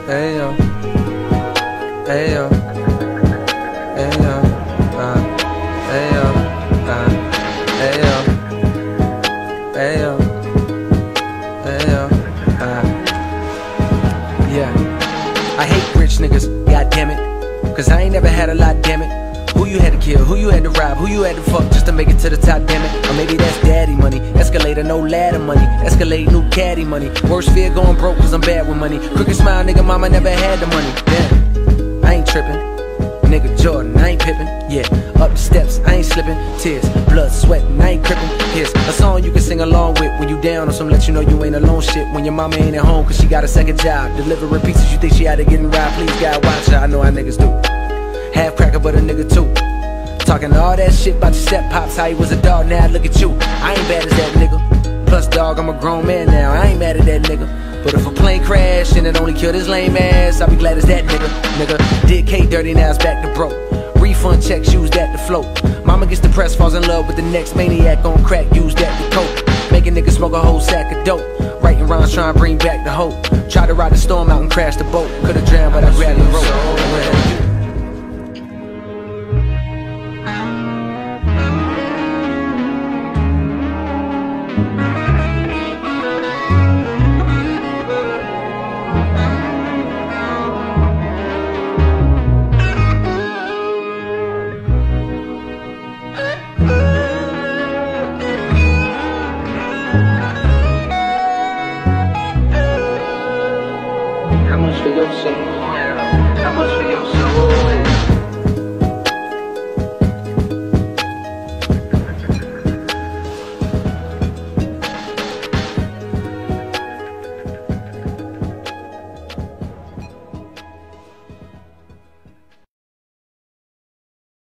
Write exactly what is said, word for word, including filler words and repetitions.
Ayo, ayo, ayo, uh, ayo, uh, ayo, ayo, ayo, uh. Yeah, I hate rich niggas, god damn it, cause I ain't never had a lot, damn it. Who you had to kill, who you had to rob, who you had to fuck just to make it to the top, damn it. Or maybe that's daddy money, escalator, no ladder money, escalate, new caddy money. Worst fear going broke cause I'm bad with money. Crooked smile, nigga, mama never had the money. Damn, I ain't tripping, nigga Jordan, I ain't pippin'. Yeah, up the steps, I ain't slipping. Tears, blood, sweat, I ain't crippin'. Here's a song you can sing along with when you down on some let you know you ain't alone shit. When your mama ain't at home cause she got a second job, delivering pizzas you think she out of getting robbed. Please God watch her, I know how niggas do. Half cracker but a nigga too. Talking all that shit about your step pops, how he was a dog, now look at you. I ain't bad as that nigga. Plus dog, I'm a grown man now, I ain't mad at that nigga. But if a plane crash and it only killed his lame ass, I'll be glad as that nigga. Nigga, did K dirty, now it's back to broke. Refund checks, use that to float. Mama gets depressed, falls in love with the next maniac on crack, use that to cope. Make a nigga smoke a whole sack of dope. Writing rhymes trying to bring back the hope. Try to ride the storm out and crash the boat. Could've drowned but I grabbed the rope. How much for your soul? How much for your soul?